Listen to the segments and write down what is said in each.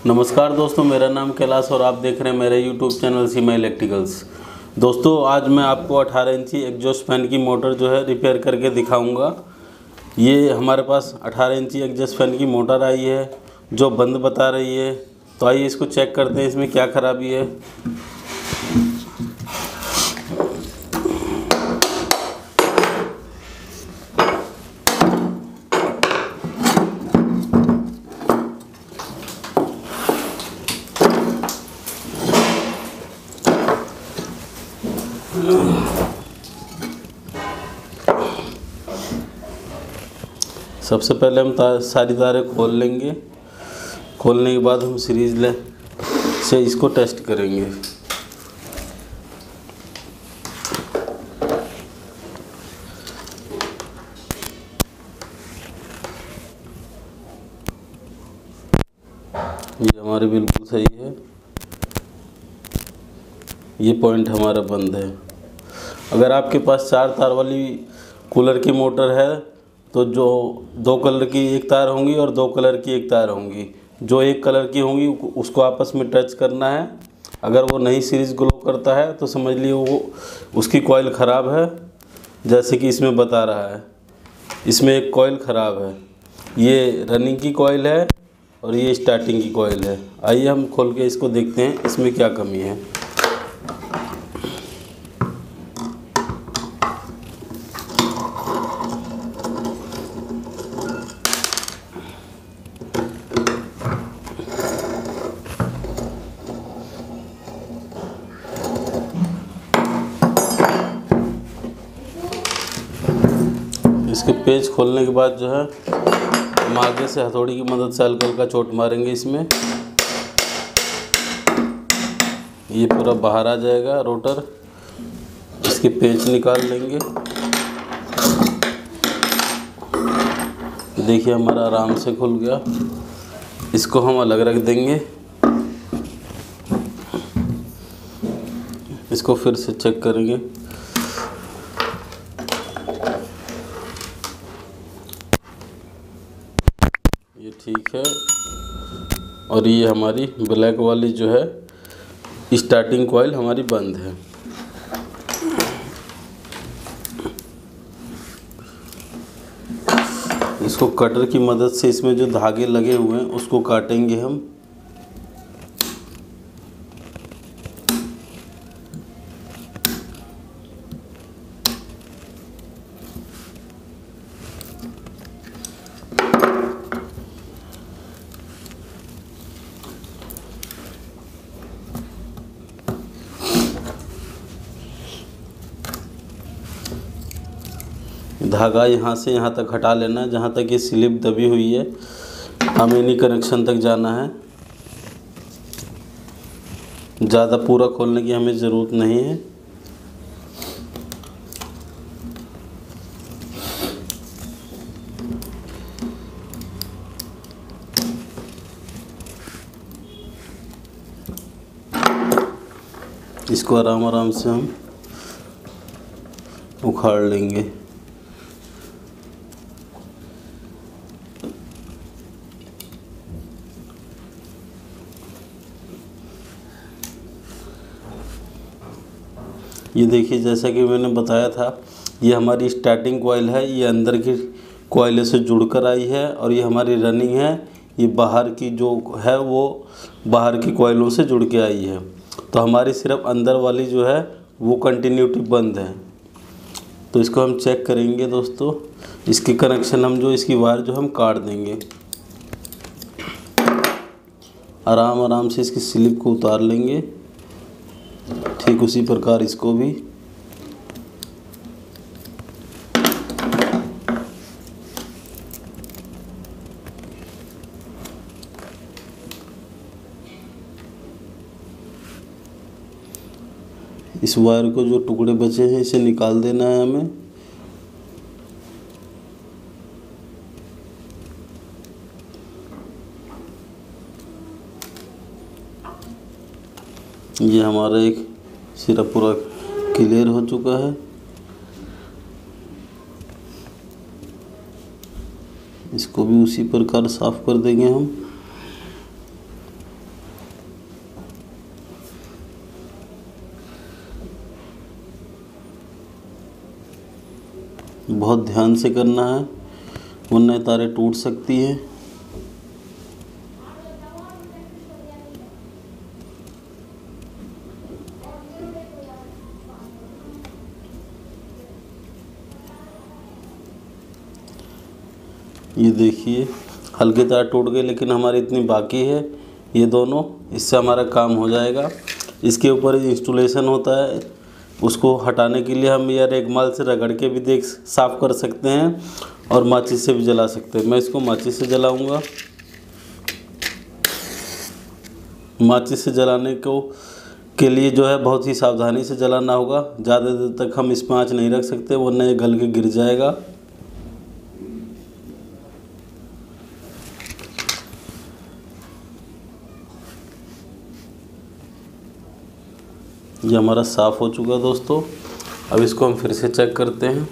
नमस्कार दोस्तों, मेरा नाम कैलाश और आप देख रहे हैं मेरे यूट्यूब चैनल सीमा इलेक्ट्रिकल्स। दोस्तों आज मैं आपको 18 इंची एग्जॉस्ट फैन की मोटर जो है रिपेयर करके दिखाऊंगा। ये हमारे पास 18 इंची एग्जॉस्ट फैन की मोटर आई है जो बंद बता रही है। तो आइए इसको चेक करते हैं इसमें क्या खराबी है। सबसे पहले हम सारी तारें खोल लेंगे। खोलने के बाद हम सीरीज से इसको टेस्ट करेंगे। ये हमारी बिल्कुल सही है। ये पॉइंट हमारा बंद है। अगर आपके पास 4 तार वाली कूलर की मोटर है तो जो 2 कलर की एक तार होंगी और 2 कलर की एक तार होंगी। जो एक कलर की होंगी उसको आपस में टच करना है। अगर वो नहीं सीरीज ग्लो करता है तो समझ लिए वो उसकी कॉइल ख़राब है, जैसे कि इसमें बता रहा है। इसमें एक कॉइल ख़राब है। ये रनिंग की कॉइल है और ये स्टार्टिंग की कॉइल है। आइए हम खोल के इसको देखते हैं इसमें क्या कमी है। इसके पेज खोलने के बाद जो है हम आगे से हथौड़ी की मदद से हल्का हल्का चोट मारेंगे इसमें। ये पूरा बाहर आ जाएगा रोटर। इसके पेच निकाल लेंगे। देखिए हमारा आराम से खुल गया। इसको हम अलग रख देंगे। इसको फिर से चेक करेंगे। ये ठीक है। और ये हमारी ब्लैक वाली जो है स्टार्टिंग कॉइल हमारी बंद है। इसको कटर की मदद से इसमें जो धागे लगे हुए हैं उसको काटेंगे हम। धागा यहाँ से यहाँ तक हटा लेना है जहाँ तक ये स्लिप दबी हुई है। हमें इन्हीं कनेक्शन तक जाना है। ज़्यादा पूरा खोलने की हमें ज़रूरत नहीं है। इसको आराम आराम से हम उखाड़ लेंगे। ये देखिए, जैसा कि मैंने बताया था, ये हमारी स्टार्टिंग कॉइल है। ये अंदर की कॉइल से जुड़कर आई है और ये हमारी रनिंग है। ये बाहर की जो है वो बाहर की कॉइलों से जुड़ के आई है। तो हमारी सिर्फ अंदर वाली जो है वो कंटिन्यूटी बंद है। तो इसको हम चेक करेंगे दोस्तों। इसकी कनेक्शन हम जो इसकी वायर जो हम काट देंगे। आराम आराम से इसकी स्लिप को उतार लेंगे। ठीक उसी प्रकार इसको भी। इस वायर को जो टुकड़े बचे हैं इसे निकाल देना है हमें। ये हमारा एक सिरा पूरा क्लियर हो चुका है। इसको भी उसी प्रकार साफ कर देंगे हम। बहुत ध्यान से करना है वरना तारें टूट सकती है। ये देखिए हल्के तार टूट गए, लेकिन हमारी इतनी बाकी है ये दोनों, इससे हमारा काम हो जाएगा। इसके ऊपर इंस्टॉलेशन होता है, उसको हटाने के लिए हम या रेगमाल से रगड़ के भी साफ़ कर सकते हैं और माचिस से भी जला सकते हैं। मैं इसको माचिस से जलाऊंगा। माचिस से जलाने के लिए जो है बहुत ही सावधानी से जलाना होगा। ज़्यादा देर तक हम इसमें आँच नहीं रख सकते वरना ये गल के गिर जाएगा। ये हमारा साफ़ हो चुका दोस्तों। अब इसको हम फिर से चेक करते हैं।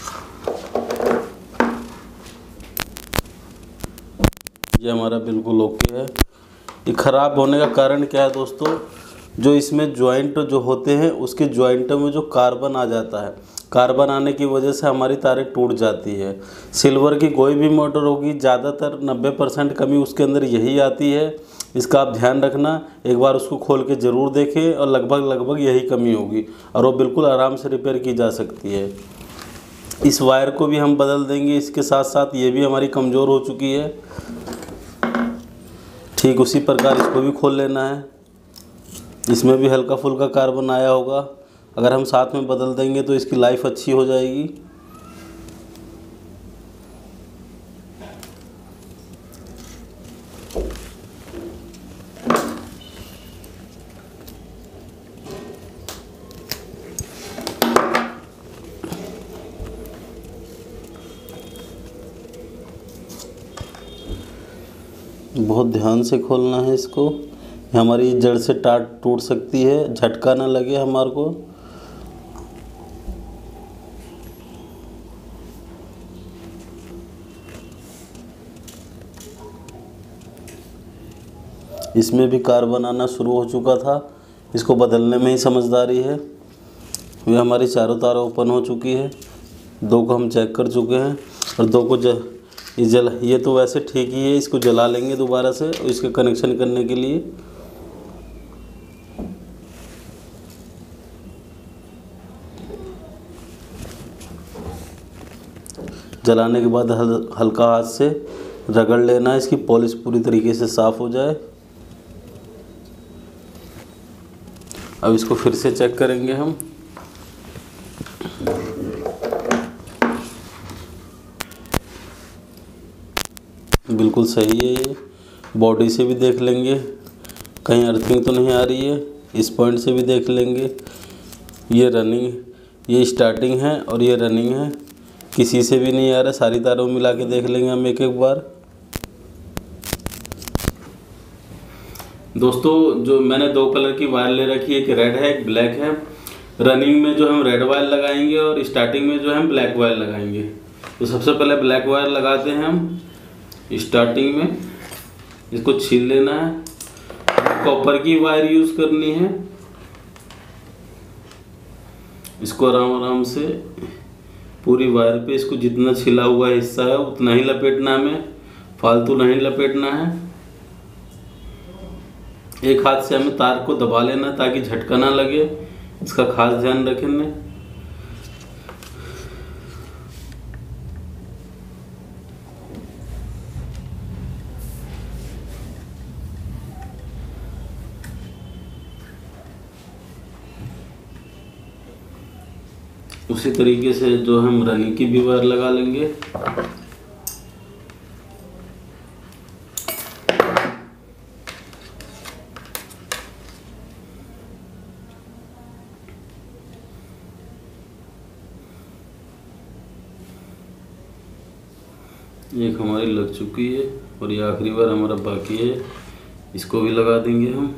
ये हमारा बिल्कुल ओके है। ये ख़राब होने का कारण क्या है दोस्तों, जो इसमें जॉइंट जो होते हैं उसके जॉइंटों में जो कार्बन आ जाता है, कार्बन आने की वजह से हमारी तारें टूट जाती है। सिल्वर की कोई भी मोटर होगी ज़्यादातर 90% कमी उसके अंदर यही आती है। इसका आप ध्यान रखना, एक बार उसको खोल के ज़रूर देखें और लगभग यही कमी होगी और वो बिल्कुल आराम से रिपेयर की जा सकती है। इस वायर को भी हम बदल देंगे इसके साथ साथ, ये भी हमारी कमज़ोर हो चुकी है। ठीक उसी प्रकार इसको भी खोल लेना है। इसमें भी हल्का फुल्का कार्बन आया होगा, अगर हम साथ में बदल देंगे तो इसकी लाइफ अच्छी हो जाएगी। बहुत ध्यान से खोलना है इसको, हमारी जड़ से टूट सकती है, झटका ना लगे हमारे को। इसमें भी कार्बन आना शुरू हो चुका था, इसको बदलने में ही समझदारी है। ये हमारी चारों तारें ओपन हो चुकी है। 2 को हम चेक कर चुके हैं और 2 को ये तो वैसे ठीक ही है। इसको जला लेंगे दोबारा से इसके कनेक्शन करने के लिए। जलाने के बाद हल्का हाथ से रगड़ लेना है, इसकी पॉलिश पूरी तरीके से साफ़ हो जाए। अब इसको फिर से चेक करेंगे हम। बिल्कुल सही है। ये बॉडी से भी देख लेंगे कहीं अर्थिंग तो नहीं आ रही है, इस पॉइंट से भी देख लेंगे। ये रनिंग, ये स्टार्टिंग है और ये रनिंग है, किसी से भी नहीं आ रहा। सारी तारों मिला के देख लेंगे हम एक बार। दोस्तों जो मैंने 2 कलर की वायर ले रखी है, एक रेड है एक ब्लैक है। रनिंग में जो हम रेड वायर लगाएंगे और स्टार्टिंग में जो हम ब्लैक वायर लगाएंगे। तो सबसे पहले ब्लैक वायर लगाते हैं हम स्टार्टिंग में। इसको छील लेना है। कॉपर की वायर यूज़ करनी है। इसको आराम से पूरी वायर पे इसको जितना छिला हुआ हिस्सा है उतना ही लपेटना है, हमें फालतू नहीं लपेटना है। एक हाथ से हमें तार को दबा लेना ताकि झटका ना लगे, इसका खास ध्यान रखेंगे। उसी तरीके से जो हम रनिंग की भी वायर लगा लेंगे। एक हमारी लग चुकी है और ये आखिरी बार हमारा बाकी है, इसको भी लगा देंगे हम।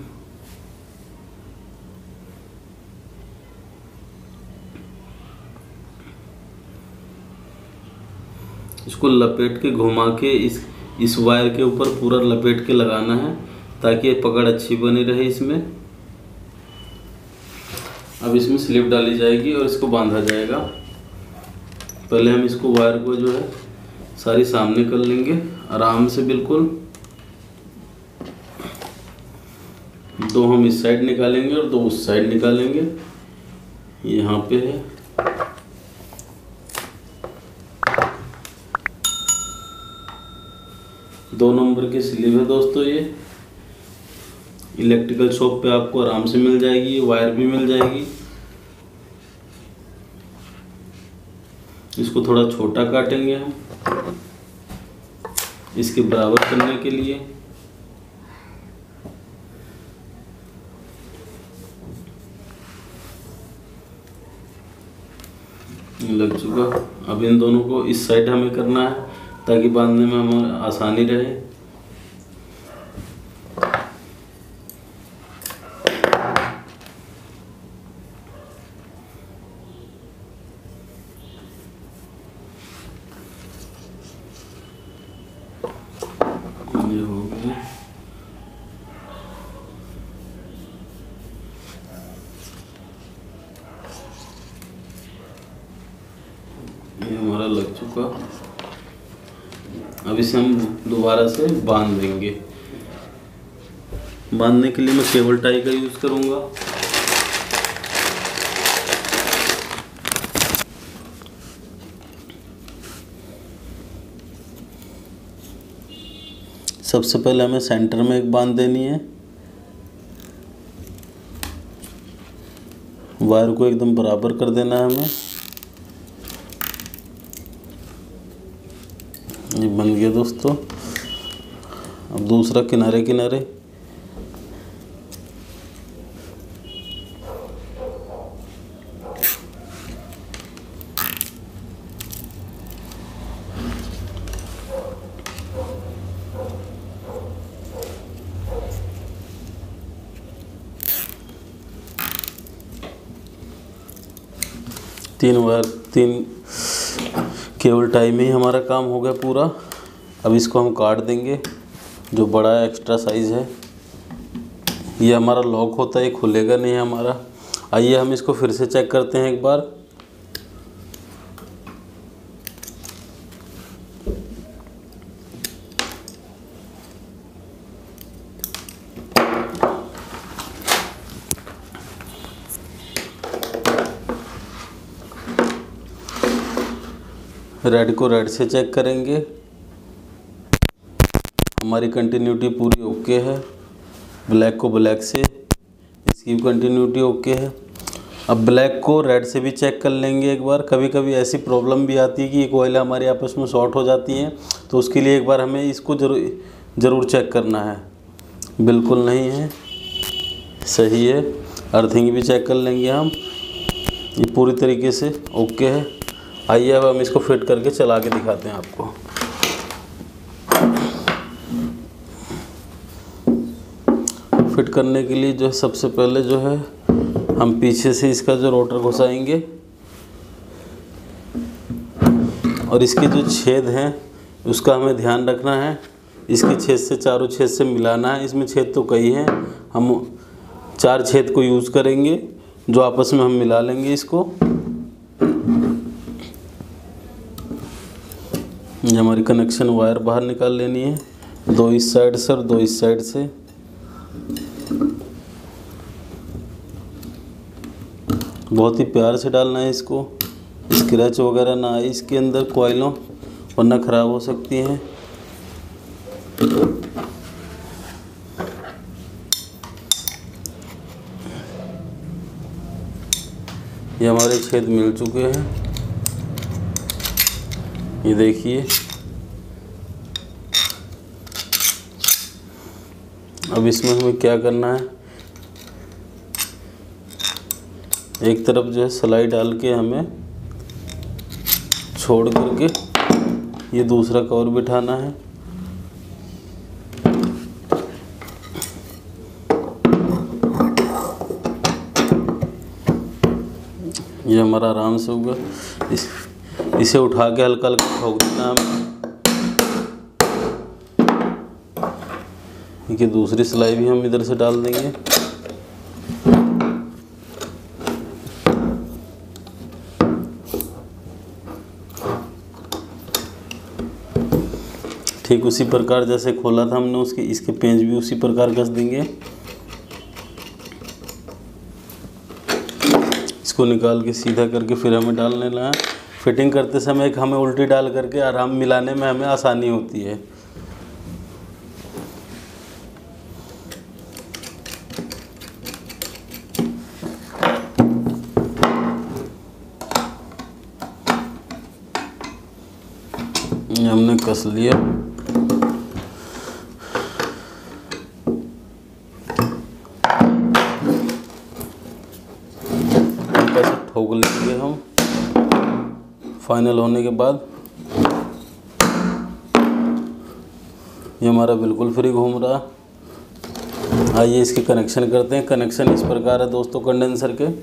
इसको लपेट के घुमा के इस वायर के ऊपर पूरा लपेट के लगाना है ताकि पकड़ अच्छी बनी रहे इसमें। अब इसमें स्लिप डाली जाएगी और इसको बांधा जाएगा। पहले हम इसको वायर को जो है सारी सामने कर लेंगे आराम से बिल्कुल। दो हम इस साइड निकालेंगे और दो उस साइड निकालेंगे। यहाँ पे है। दो नंबर की स्लीव है दोस्तों, ये इलेक्ट्रिकल शॉप पे आपको आराम से मिल जाएगी, वायर भी मिल जाएगी। इसको थोड़ा छोटा काटेंगे हम इसके बराबर करने के लिए। लग चुका। अब इन दोनों को इस साइड हमें करना है ताकि बांधने में हमें आसानी रहे। ये हो गया। ये हमारा लग चुका। अब इसे हम दोबारा से बांध देंगे। बांधने के लिए मैं केबल टाई का यूज़ करूँगा। सबसे पहले हमें सेंटर में एक बांध देनी है। वायर को एकदम बराबर कर देना है हमें। ये बन गया दोस्तों। अब दूसरा किनारे किनारे। तीन केबल टाई में ही हमारा काम हो गया पूरा। अब इसको हम काट देंगे। जो बड़ा एक्स्ट्रा साइज़ है ये हमारा लॉक होता है, ये खुलेगा नहीं हमारा। आइए हम इसको फिर से चेक करते हैं एक बार। रेड को रेड से चेक करेंगे। हमारी कंटिन्यूटी पूरी ओके है। ब्लैक को ब्लैक से, इसकी कंटिन्यूटी ओके है। अब ब्लैक को रेड से भी चेक कर लेंगे एक बार। कभी कभी ऐसी प्रॉब्लम भी आती है कि ये कोयला हमारे आपस में शॉर्ट हो जाती हैं, तो उसके लिए एक बार हमें इसको ज़रूर चेक करना है। बिल्कुल नहीं है, सही है। अर्थिंग भी चेक कर लेंगे हम। ये पूरी तरीके से ओके है। आइए अब हम इसको फिट करके चला के दिखाते हैं आपको। फिट करने के लिए जो है सबसे पहले जो है हम पीछे से इसका जो रोटर घुसाएंगे और इसके जो छेद हैं उसका हमें ध्यान रखना है। इसके छेद से चारों छेद से मिलाना है। इसमें छेद तो कई हैं, हम 4 छेद को यूज़ करेंगे जो आपस में हम मिला लेंगे इसको। ये हमारी कनेक्शन वायर बाहर निकाल लेनी है, 2 इस साइड से और 2 इस साइड से। बहुत ही प्यार से डालना है इसको, स्क्रैच वगैरह ना आए इसके अंदर कॉइलों, वरना ख़राब हो सकती हैं। ये हमारे छेद मिल चुके हैं, ये देखिए। अब इसमें हमें क्या करना है, एक तरफ जो है सिलाई डाल के हमें छोड़ करके ये दूसरा कवर बिठाना है। ये हमारा आराम से होगा। इसे उठा के हल्का हल्का ठोक देना हमें। देखिए दूसरी सिलाई भी हम इधर से डाल देंगे। ठीक उसी प्रकार जैसे खोला था हमने उसके इसके पेंच भी उसी प्रकार कस देंगे। इसको निकाल के सीधा करके फिर हमें डाल लेना है। फिटिंग करते समय एक हमें उल्टी डाल करके आराम मिलाने में हमें आसानी होती है। ये हमने कस लिया। कैसे ठोक लेंगे हम फाइनल होने के बाद। ये हमारा बिल्कुल फ्री घूम रहा। आइए इसके कनेक्शन करते हैं। कनेक्शन इस प्रकार है दोस्तों कंडेंसर के।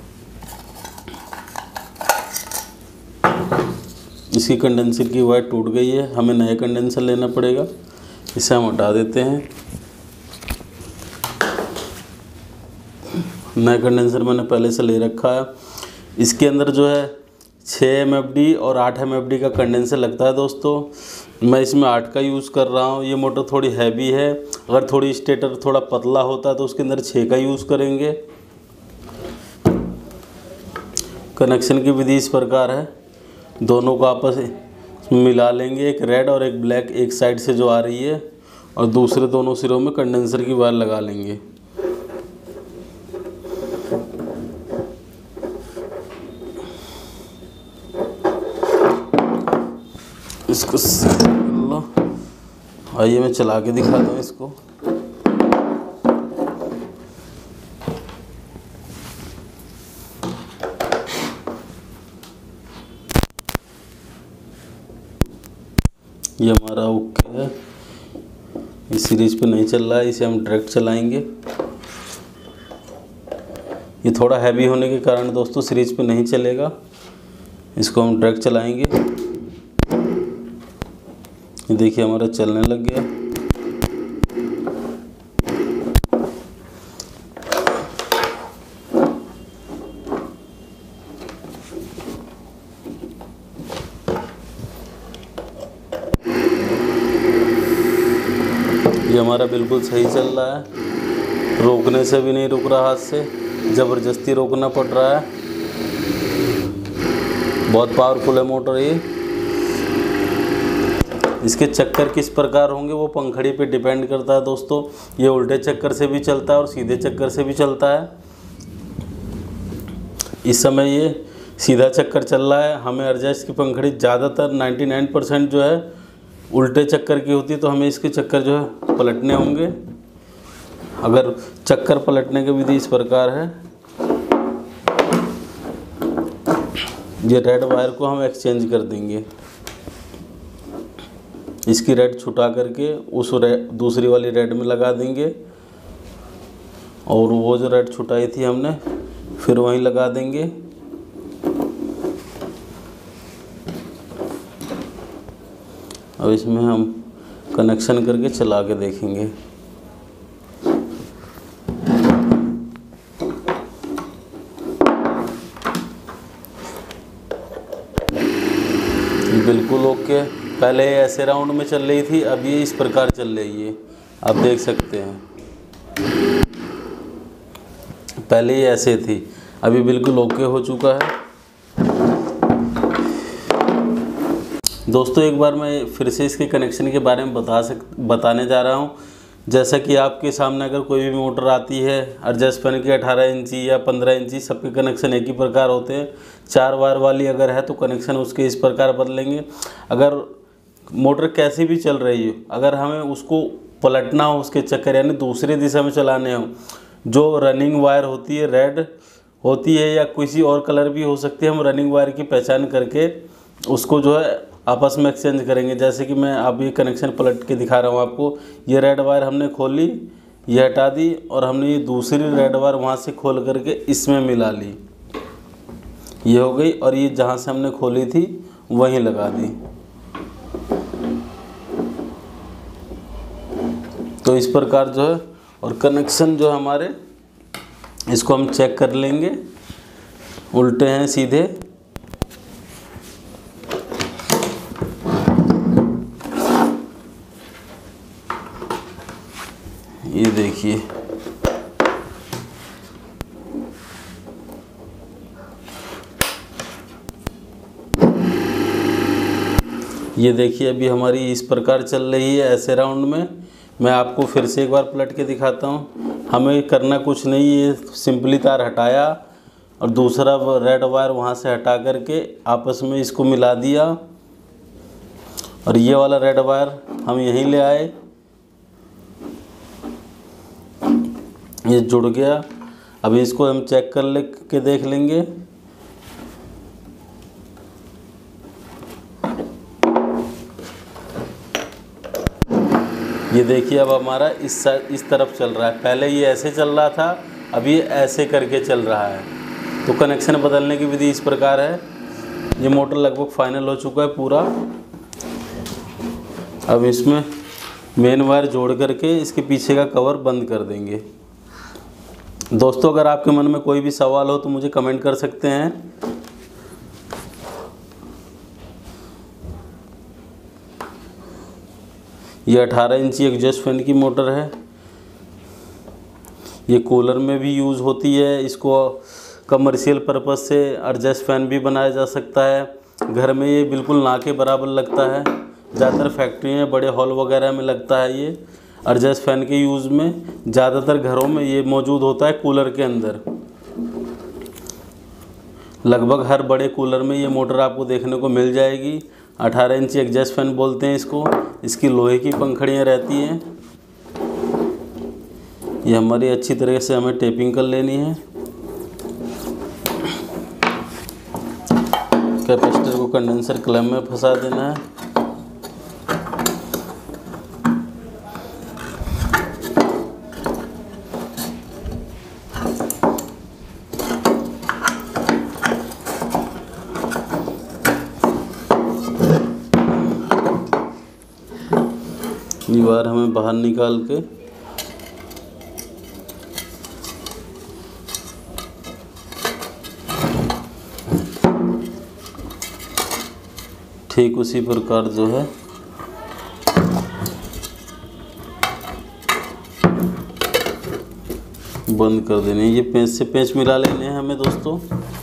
इसकी कंडेंसर की वायर टूट गई है, हमें नया कंडेंसर लेना पड़ेगा। इसे हम हटा देते हैं। नया कंडेंसर मैंने पहले से ले रखा है। इसके अंदर जो है 6 MFD और 8 MFD का कंडेंसर लगता है दोस्तों। मैं इसमें 8 का यूज़ कर रहा हूँ। ये मोटर थोड़ी हैवी है, अगर थोड़ी स्टेटर थोड़ा पतला होता तो उसके अंदर 6 का यूज़ करेंगे। कनेक्शन की विधि इस प्रकार है। दोनों को आपस में मिला लेंगे। एक रेड और एक ब्लैक एक साइड से जो आ रही है, और दूसरे दोनों सिरों में कंडेंसर की वायर लगा लेंगे। इसको लो। आइए मैं चला के दिखाता हूँ इसको। ये हमारा ओके है। इस सीरीज पे नहीं चल रहा है, इसे हम डायरेक्ट चलाएंगे। ये थोड़ा हैवी होने के कारण दोस्तों सीरीज पे नहीं चलेगा। इसको हम डायरेक्ट चलाएंगे। ये देखिए हमारा चलने लग गया। ये हमारा बिल्कुल सही चल रहा है। रोकने से भी नहीं रुक रहा, हाथ से ज़बरदस्ती रोकना पड़ रहा है। बहुत पावरफुल है मोटर ये। इसके चक्कर किस प्रकार होंगे वो पंखड़ी पे डिपेंड करता है दोस्तों। ये उल्टे चक्कर से भी चलता है और सीधे चक्कर से भी चलता है। इस समय ये सीधा चक्कर चल रहा है। हमें एडजस्ट की पंखड़ी ज़्यादातर 99% जो है उल्टे चक्कर की होती है, तो हमें इसके चक्कर जो है पलटने होंगे। अगर चक्कर पलटने की विधि इस प्रकार है। ये रेड वायर को हम एक्सचेंज कर देंगे। इसकी रेड छुटा करके उस दूसरी वाली रेड में लगा देंगे, और वो जो रेड छुटाई थी हमने फिर वहीं लगा देंगे। अब इसमें हम कनेक्शन करके चला के देखेंगे। बिल्कुल ओके। पहले ऐसे राउंड में चल रही थी, अब ये इस प्रकार चल रही है। आप देख सकते हैं पहले ही ऐसे थी, अभी बिल्कुल ओके हो चुका है। दोस्तों एक बार मैं फिर से इसके कनेक्शन के बारे में बताने जा रहा हूँ। जैसा कि आपके सामने अगर कोई भी मोटर आती है एडजस्ट फैन की 18 इंची या 15 इंची, सबके कनेक्शन एक ही प्रकार होते हैं। 4 वायर वाली अगर है तो कनेक्शन उसके इस प्रकार बदलेंगे। अगर मोटर कैसी भी चल रही हो, अगर हमें उसको पलटना हो उसके चक्कर, यानी दूसरी दिशा में चलाने हो, जो रनिंग वायर होती है रेड होती है या किसी और कलर भी हो सकती है, हम रनिंग वायर की पहचान करके उसको जो है आपस में एक्सचेंज करेंगे। जैसे कि मैं अब ये कनेक्शन पलट के दिखा रहा हूँ आपको। ये रेड वायर हमने खोली, ये हटा दी, और हमने ये दूसरी रेड वायर वहाँ से खोल करके इसमें मिला ली। ये हो गई, और ये जहाँ से हमने खोली थी वहीं लगा दी। तो इस प्रकार जो है, और कनेक्शन जो हमारे इसको हम चेक कर लेंगे उल्टे हैं सीधे। ये देखिए, ये देखिए अभी हमारी इस प्रकार चल रही है ऐसे राउंड में। मैं आपको फिर से एक बार पलट के दिखाता हूँ। हमें करना कुछ नहीं, ये सिंपली तार हटाया और दूसरा रेड वायर वहाँ से हटा करके आपस में इसको मिला दिया और ये वाला रेड वायर हम यहीं ले आए, ये जुड़ गया। अभी इसको हम चेक कर के देख लेंगे। ये देखिए अब हमारा इस तरफ चल रहा है। पहले ये ऐसे चल रहा था, अभी ये ऐसे करके चल रहा है। तो कनेक्शन बदलने की विधि इस प्रकार है। ये मोटर लगभग फाइनल हो चुका है पूरा। अब इसमें मेन वायर जोड़ करके इसके पीछे का कवर बंद कर देंगे। दोस्तों, अगर आपके मन में कोई भी सवाल हो तो मुझे कमेंट कर सकते हैं। ये 18 इंची एग्जॉस्ट फैन की मोटर है। ये कूलर में भी यूज़ होती है। इसको कमर्शियल पर्पज़ से एडजस्ट फैन भी बनाया जा सकता है। घर में ये बिल्कुल ना के बराबर लगता है। ज़्यादातर फैक्ट्री में, बड़े हॉल वगैरह में लगता है। ये एडजस्ट फैन के यूज़ में ज़्यादातर घरों में ये मौजूद होता है कूलर के अंदर। लगभग हर बड़े कूलर में ये मोटर आपको देखने को मिल जाएगी। 18 इंची एग्जॉस्ट फैन बोलते हैं इसको। इसकी लोहे की पंखड़ियाँ रहती हैं। ये हमारी अच्छी तरह से हमें टेपिंग कर लेनी है। कैपेसिटर को कंडेंसर क्लैंप में फंसा देना है। ये वायर हमें बाहर निकाल के ठीक उसी प्रकार जो है बंद कर देने। ये पेंच से पेंच मिला लेने हैं हमें दोस्तों।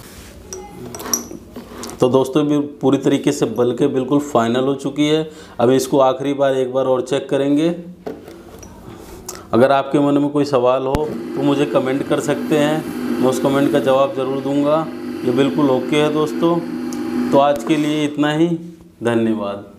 तो दोस्तों भी पूरी तरीके से बल के बिल्कुल फाइनल हो चुकी है। अब इसको आखिरी बार एक बार और चेक करेंगे। अगर आपके मन में कोई सवाल हो तो मुझे कमेंट कर सकते हैं, मैं उस कमेंट का जवाब ज़रूर दूंगा। ये बिल्कुल ओके है दोस्तों। तो आज के लिए इतना ही, धन्यवाद।